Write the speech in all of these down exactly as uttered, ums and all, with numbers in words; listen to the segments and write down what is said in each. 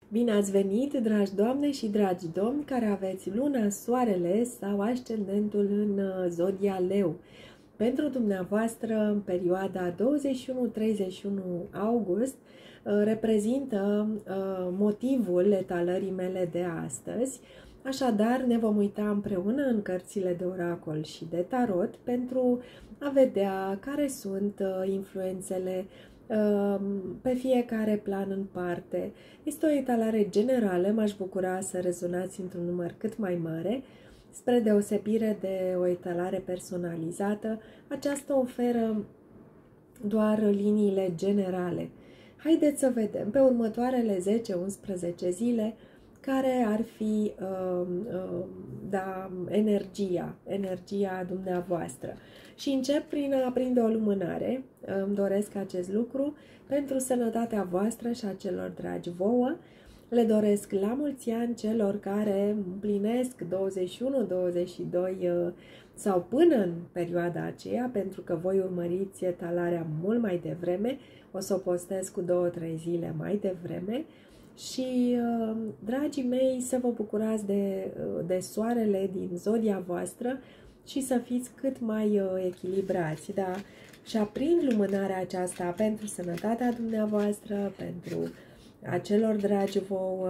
Bine ați venit, dragi doamne și dragi domni care aveți luna, soarele sau ascendentul în zodia leu. Pentru dumneavoastră, în perioada douăzeci și unu treizeci și unu august, reprezintă motivul etalării mele de astăzi. Așadar, ne vom uita împreună în cărțile de oracol și de tarot pentru a vedea care sunt influențele pe fiecare plan în parte. Este o etalare generală, m-aș bucura să rezonați într-un număr cât mai mare. Spre deosebire de o etalare personalizată, aceasta oferă doar liniile generale. Haideți să vedem pe următoarele zece unsprezece zile care ar fi uh, uh, da, energia, energia dumneavoastră. Și încep prin a aprinde o lumânare. Îmi doresc acest lucru pentru sănătatea voastră și a celor dragi vouă. Le doresc la mulți ani celor care împlinesc douăzeci și unu douăzeci și doi sau până în perioada aceea, pentru că voi urmăriți etalarea mult mai devreme. O să o postez cu două trei zile mai devreme. Și, dragii mei, să vă bucurați de, de soarele din zodia voastră și să fiți cât mai echilibrați, da? Și aprind lumânarea aceasta pentru sănătatea dumneavoastră, pentru acelor dragi vouă,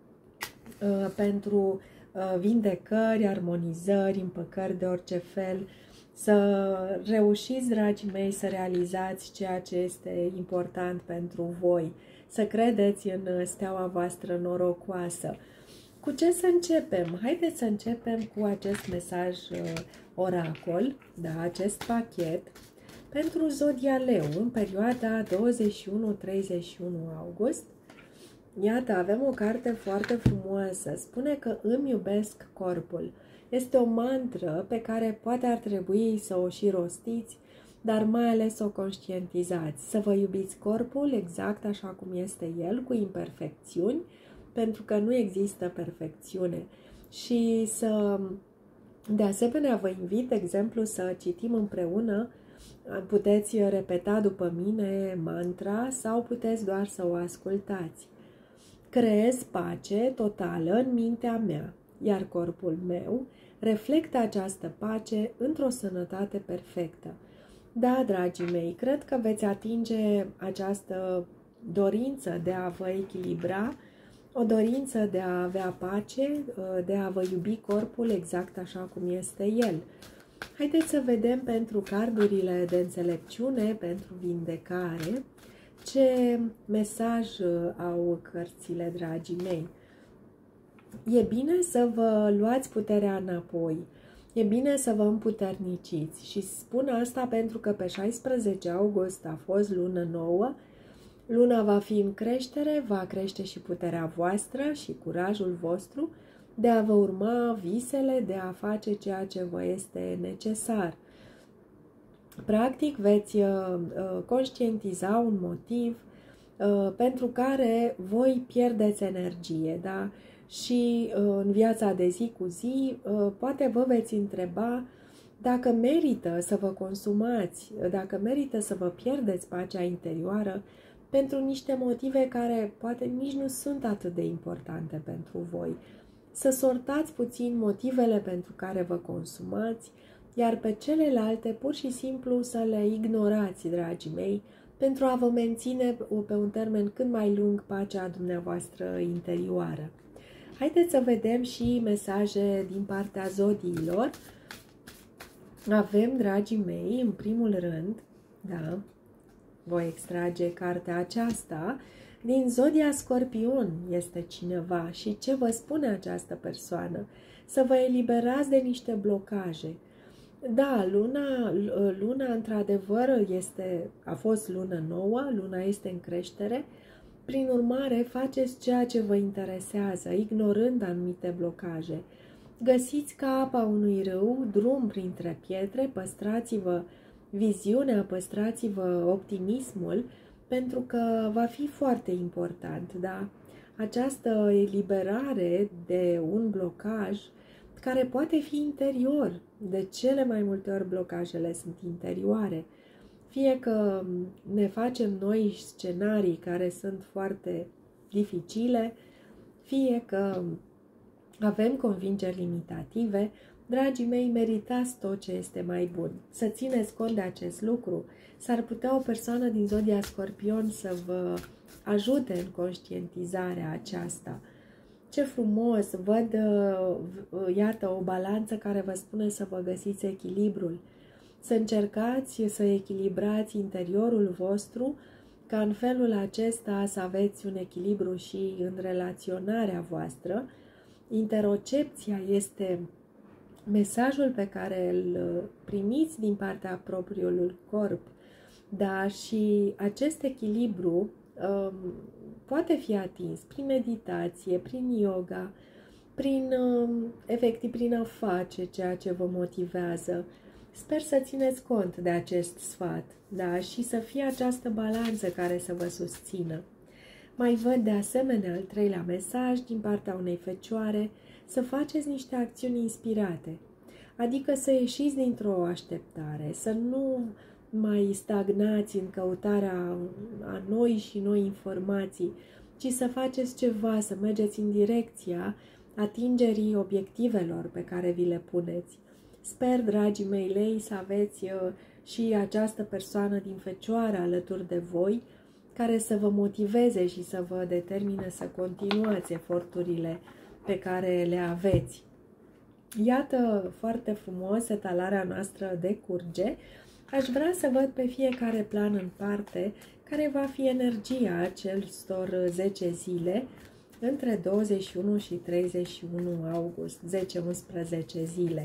pentru vindecări, armonizări, împăcări de orice fel, să reușiți, dragii mei, să realizați ceea ce este important pentru voi, să credeți în steaua voastră norocoasă. Cu ce să începem? Haideți să începem cu acest mesaj oracol, da, acest pachet pentru zodia leu în perioada douăzeci și unu treizeci și unu august. Iată, avem o carte foarte frumoasă. Spune că îmi iubesc corpul. Este o mantră pe care poate ar trebui să o și rostiți, dar mai ales să o conștientizați. Să vă iubiți corpul exact așa cum este el, cu imperfecțiuni, pentru că nu există perfecțiune. Și să, de asemenea, vă invit, de exemplu, să citim împreună. Puteți repeta după mine mantra sau puteți doar să o ascultați. Creez pace totală în mintea mea, iar corpul meu reflectă această pace într-o sănătate perfectă. Da, dragii mei, cred că veți atinge această dorință de a vă echilibra, o dorință de a avea pace, de a vă iubi corpul exact așa cum este el. Haideți să vedem pentru cardurile de înțelepciune, pentru vindecare, ce mesaj au cărțile, dragii mei. E bine să vă luați puterea înapoi. E bine să vă împuterniciți și spun asta pentru că pe șaisprezece august a fost lună nouă. Luna va fi în creștere, va crește și puterea voastră și curajul vostru de a vă urma visele, de a face ceea ce vă este necesar. Practic veți uh, conștientiza un motiv uh, pentru care voi pierdeți energie, da? Și uh, în viața de zi cu zi, uh, poate vă veți întreba dacă merită să vă consumați, dacă merită să vă pierdeți pacea interioară pentru niște motive care poate nici nu sunt atât de importante pentru voi. Să sortați puțin motivele pentru care vă consumați, iar pe celelalte pur și simplu să le ignorați, dragii mei, pentru a vă menține pe un termen cât mai lung pacea dumneavoastră interioară. Haideți să vedem și mesaje din partea zodiilor. Avem, dragii mei, în primul rând, da, voi extrage cartea aceasta, din zodia Scorpion este cineva și ce vă spune această persoană? Să vă eliberați de niște blocaje. Da, luna, luna într-adevăr este, a fost lună nouă, luna este în creștere, prin urmare faceți ceea ce vă interesează, ignorând anumite blocaje. Găsiți ca apa unui râu, drum printre pietre, păstrați-vă viziunea, păstrați-vă optimismul, pentru că va fi foarte important, da? Această eliberare de un blocaj care poate fi interior. De cele mai multe ori blocajele sunt interioare. Fie că ne facem noi scenarii care sunt foarte dificile, fie că avem convingeri limitative, dragii mei, meritați tot ce este mai bun. Să țineți cont de acest lucru. S-ar putea o persoană din zodia Scorpion să vă ajute în conștientizarea aceasta. Ce frumos! Văd, iată, o balanță care vă spune să vă găsiți echilibrul. Să încercați să echilibrați interiorul vostru, ca în felul acesta să aveți un echilibru și în relaționarea voastră. Interocepția este mesajul pe care îl primiți din partea propriului corp, da, și acest echilibru um, poate fi atins prin meditație, prin yoga, prin, um, efectiv, prin a face ceea ce vă motivează. Sper să țineți cont de acest sfat, da, și să fie această balanță care să vă susțină. Mai văd de asemenea al treilea mesaj din partea unei fecioare, să faceți niște acțiuni inspirate, adică să ieșiți dintr-o așteptare, să nu mai stagnați în căutarea a noi și noi informații, ci să faceți ceva, să mergeți în direcția atingerii obiectivelor pe care vi le puneți. Sper, dragii mei lei, să aveți și această persoană din Fecioară alături de voi, care să vă motiveze și să vă determine să continuați eforturile pe care le aveți. Iată foarte frumos, etalarea noastră decurge. Aș vrea să văd pe fiecare plan în parte care va fi energia acestor zece zile între douăzeci și unu și treizeci și unu august, zece unsprezece zile.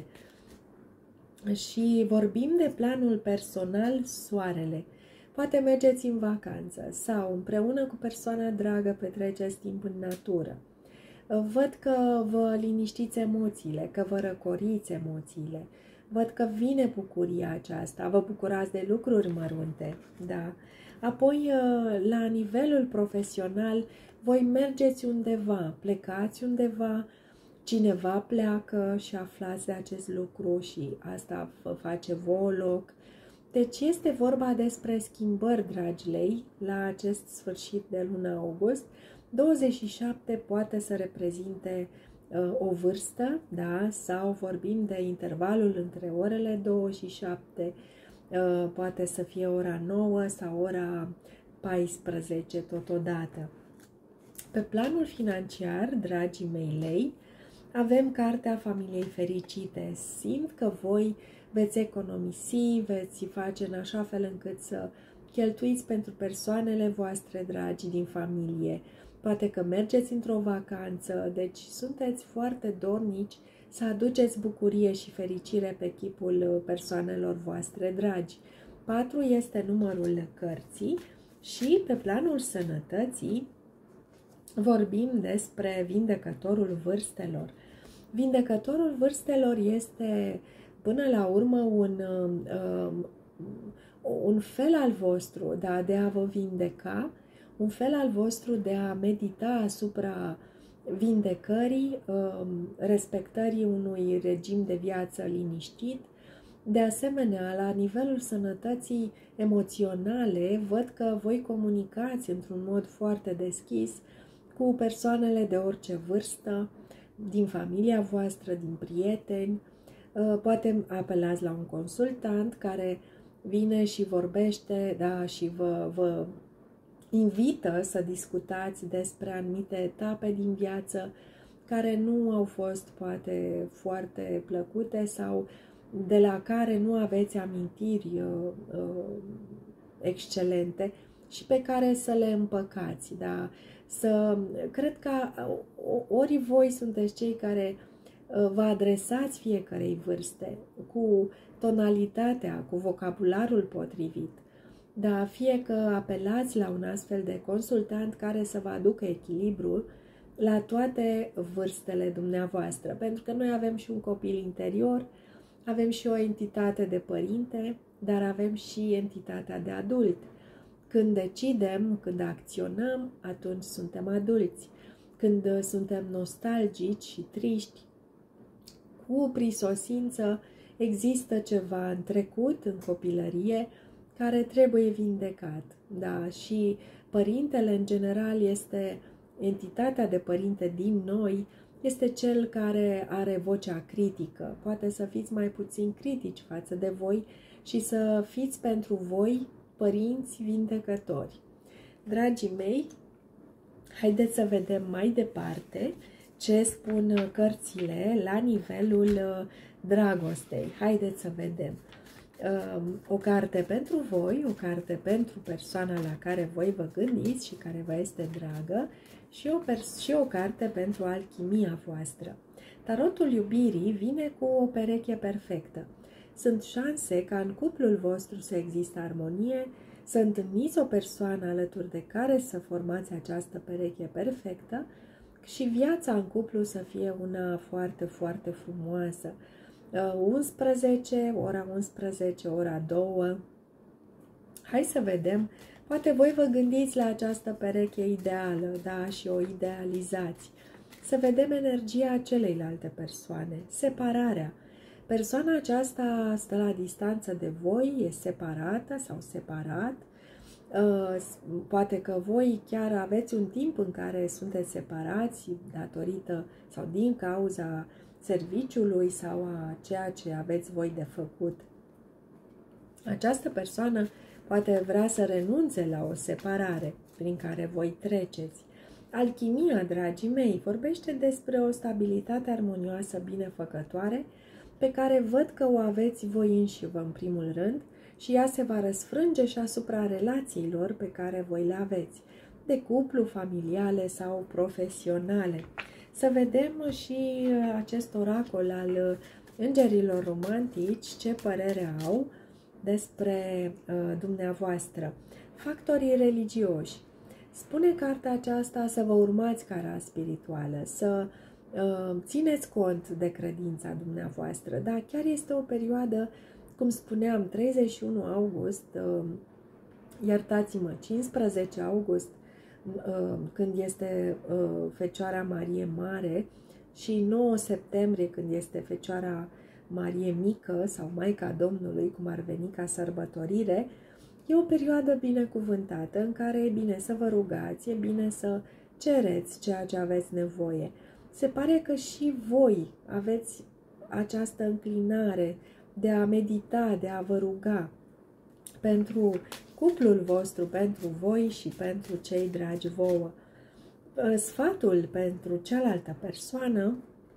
Și vorbim de planul personal, soarele. Poate mergeți în vacanță sau împreună cu persoana dragă petreceți timp în natură. Văd că vă liniștiți emoțiile, că vă răcoriți emoțiile. Văd că vine bucuria aceasta, vă bucurați de lucruri mărunte, da. Apoi, la nivelul profesional, voi mergeți undeva, plecați undeva, cineva pleacă și aflați de acest lucru și asta vă face vouă loc. Deci este vorba despre schimbări, dragi lei, la acest sfârșit de luna august. douăzeci și șapte poate să reprezinte uh, o vârstă, da? Sau vorbim de intervalul între orele douăzeci și șapte, uh, poate să fie ora nouă sau ora paisprezece totodată. Pe planul financiar, dragii mei lei, avem cartea familiei fericite. Simt că voi veți economisi, veți face în așa fel încât să cheltuiți pentru persoanele voastre dragi din familie. Poate că mergeți într-o vacanță, deci sunteți foarte dornici să aduceți bucurie și fericire pe chipul persoanelor voastre dragi. patru este numărul cărții și pe planul sănătății vorbim despre vindecătorul vârstelor. Vindecătorul vârstelor este până la urmă un, un fel al vostru, da, de a vă vindeca, un fel al vostru de a medita asupra vindecării, respectării unui regim de viață liniștit. De asemenea, la nivelul sănătății emoționale, văd că voi comunicați într-un mod foarte deschis cu persoanele de orice vârstă, din familia voastră, din prieteni. Poate apelați la un consultant care vine și vorbește, da, și vă, vă invită să discutați despre anumite etape din viață care nu au fost poate foarte plăcute sau de la care nu aveți amintiri uh, uh, excelente și pe care să le împăcați, da? Să, cred că ori voi sunteți cei care uh, vă adresați fiecarei vârste cu tonalitatea, cu vocabularul potrivit, da, fie că apelați la un astfel de consultant care să vă aducă echilibru la toate vârstele dumneavoastră, pentru că noi avem și un copil interior, avem și o entitate de părinte, dar avem și entitatea de adult. Când decidem, când acționăm, atunci suntem adulți. Când suntem nostalgici și triști, cu prisosință, există ceva în trecut, în copilărie, care trebuie vindecat. Da? Și părintele, în general, este entitatea de părinte din noi este cel care are vocea critică. Poate să fiți mai puțin critici față de voi și să fiți pentru voi părinți vindecători. Dragii mei, haideți să vedem mai departe ce spun cărțile la nivelul dragostei. Haideți să vedem. O carte pentru voi, o carte pentru persoana la care voi vă gândiți și care vă este dragă și o, și o carte pentru alchimia voastră. Tarotul iubirii vine cu o pereche perfectă. Sunt șanse ca în cuplul vostru să existe armonie, să întâlniți o persoană alături de care să formați această pereche perfectă și viața în cuplu să fie una foarte, foarte frumoasă. unsprezece, ora unsprezece, ora doi. Hai să vedem. Poate voi vă gândiți la această pereche ideală, da, și o idealizați. Să vedem energia celeilalte persoane, separarea. Persoana aceasta stă la distanță de voi, e separată sau separat. Poate că voi chiar aveți un timp în care sunteți separați datorită sau din cauza serviciului sau a ceea ce aveți voi de făcut. Această persoană poate vrea să renunțe la o separare prin care voi treceți. Alchimia, dragii mei, vorbește despre o stabilitate armonioasă, binefăcătoare, pe care văd că o aveți voi înșivă în primul rând și ea se va răsfrânge și asupra relațiilor pe care voi le aveți, de cuplu, familiale sau profesionale. Să vedem și acest oracol al îngerilor romantici, ce părere au despre uh, dumneavoastră. Factorii religioși. Spune cartea aceasta să vă urmați cara spirituală, să uh, țineți cont de credința dumneavoastră. Da, chiar este o perioadă, cum spuneam, treizeci și unu august, uh, iertați-mă, cincisprezece august, uh, când este uh, Fecioara Marie Mare, și nouă septembrie, când este Fecioara Marie Mică sau Maica Domnului, cum ar veni ca sărbătorire, e o perioadă binecuvântată în care e bine să vă rugați, e bine să cereți ceea ce aveți nevoie. Se pare că și voi aveți această înclinare de a medita, de a vă ruga pentru cuplul vostru, pentru voi și pentru cei dragi vouă. Sfatul pentru cealaltă persoană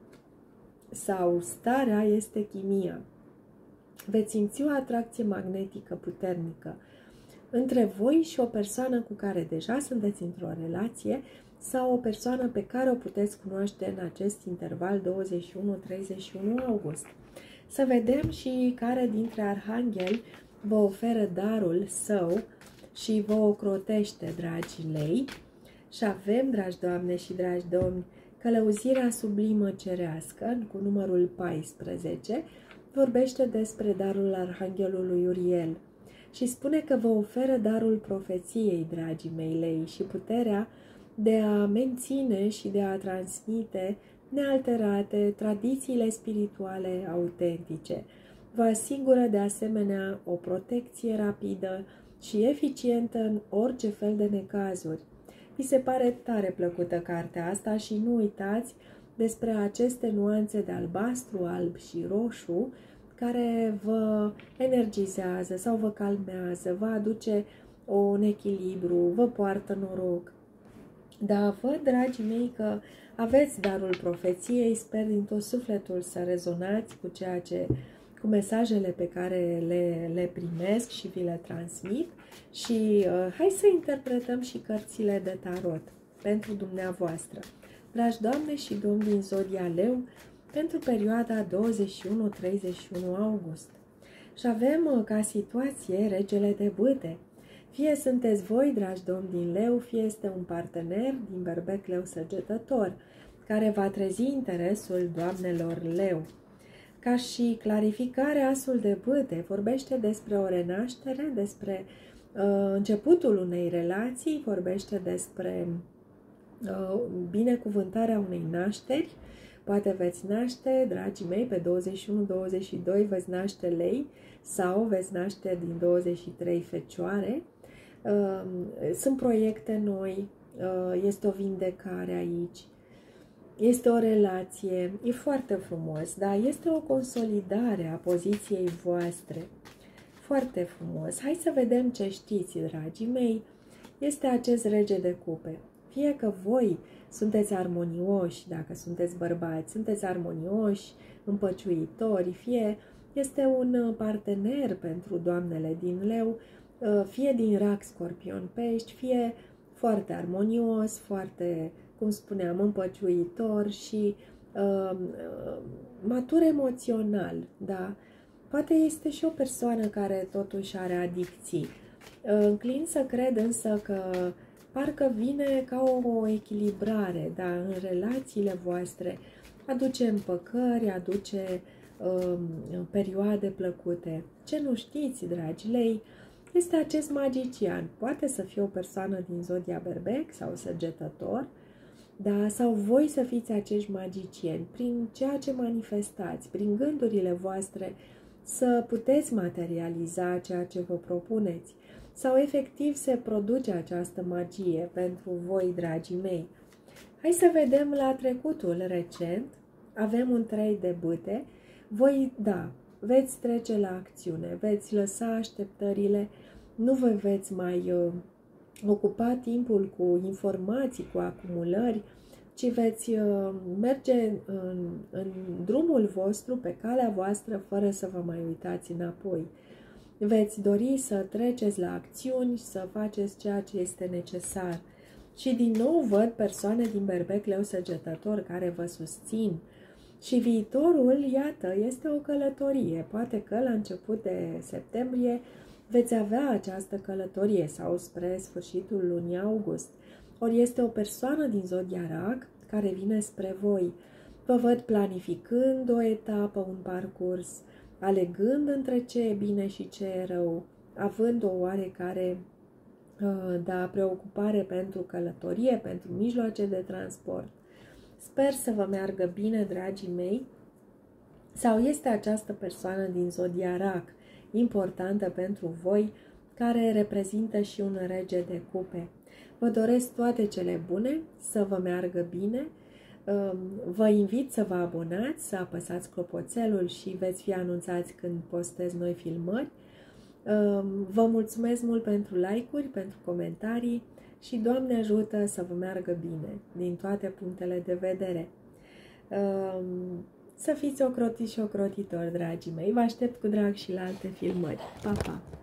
sau starea este chimia. Veți simți o atracție magnetică puternică între voi și o persoană cu care deja sunteți într-o relație sau o persoană pe care o puteți cunoaște în acest interval douăzeci și unu treizeci și unu august. Să vedem și care dintre arhangheli vă oferă darul său și vă ocrotește, dragii lei. Și avem, dragi doamne și dragi domni, călăuzirea sublimă cerească, cu numărul paisprezece, vorbește despre darul arhanghelului Uriel și spune că vă oferă darul profeției, dragii mei lei, și puterea de a menține și de a transmite nealterate tradițiile spirituale autentice. Vă asigură de asemenea o protecție rapidă și eficientă în orice fel de necazuri. Vi se pare tare plăcută cartea asta și nu uitați despre aceste nuanțe de albastru, alb și roșu care vă energizează sau vă calmează, vă aduce un echilibru, vă poartă noroc. Dar văd, dragii mei, că aveți darul profeției, sper din tot sufletul să rezonați cu ceea ce, cu mesajele pe care le, le primesc și vi le transmit și uh, hai să interpretăm și cărțile de tarot pentru dumneavoastră. Dragi doamne și domni din Zodia Leu, pentru perioada douăzeci și unu treizeci și unu august. Și avem uh, ca situație regele de bâte. Fie sunteți voi, dragi domni din Leu, fie este un partener din berbec leu săgetător, care va trezi interesul doamnelor Leu. Ca și clarificare, asul de bâte vorbește despre o renaștere, despre uh, începutul unei relații, vorbește despre uh, binecuvântarea unei nașteri. Poate veți naște, dragii mei, pe douăzeci și unu douăzeci și doi veți naște lei sau veți naște din douăzeci și trei fecioare. Sunt proiecte noi, este o vindecare aici, este o relație, e foarte frumos, dar este o consolidare a poziției voastre, foarte frumos. Hai să vedem ce știți, dragii mei, este acest rege de cupe. Fie că voi sunteți armonioși, dacă sunteți bărbați, sunteți armonioși, împăciuitori, fie este un partener pentru doamnele din leu, fie din rac, scorpion, pești, fie foarte armonios, foarte, cum spuneam, împăciuitor și uh, matur emoțional, da? Poate este și o persoană care totuși are adicții. Înclin să cred însă că parcă vine ca o echilibrare, da, în relațiile voastre, aduce împăcări, aduce uh, perioade plăcute. Ce nu știți, dragilei, este acest magician. Poate să fie o persoană din zodia Berbec sau Săgetător, da, sau voi să fiți acești magicieni, prin ceea ce manifestați, prin gândurile voastre, să puteți materializa ceea ce vă propuneți. Sau efectiv se produce această magie pentru voi, dragii mei. Hai să vedem la trecutul recent. Avem un trei de bâte. Voi, da, veți trece la acțiune, veți lăsa așteptările, nu vă veți mai uh, ocupa timpul cu informații, cu acumulări, ci veți uh, merge în, în drumul vostru, pe calea voastră, fără să vă mai uitați înapoi. Veți dori să treceți la acțiuni, să faceți ceea ce este necesar. Și din nou văd persoane din Berbec, Leu, Săgetător care vă susțin. Și viitorul, iată, este o călătorie. Poate că la început de septembrie veți avea această călătorie sau spre sfârșitul lunii august. Ori este o persoană din zodia Rac care vine spre voi. Vă văd planificând o etapă, un parcurs, alegând între ce e bine și ce e rău, având o oarecare da, preocupare pentru călătorie, pentru mijloace de transport. Sper să vă meargă bine, dragii mei. Sau este această persoană din zodia Rac, importantă pentru voi, care reprezintă și un rege de cupe. Vă doresc toate cele bune, să vă meargă bine. Vă invit să vă abonați, să apăsați clopoțelul și veți fi anunțați când postez noi filmări. Vă mulțumesc mult pentru like-uri, pentru comentarii și Doamne ajută să vă meargă bine din toate punctele de vedere. Să fiți ocrotiți și ocrotitori, dragii mei. Vă aștept cu drag și la alte filmări. Pa, pa!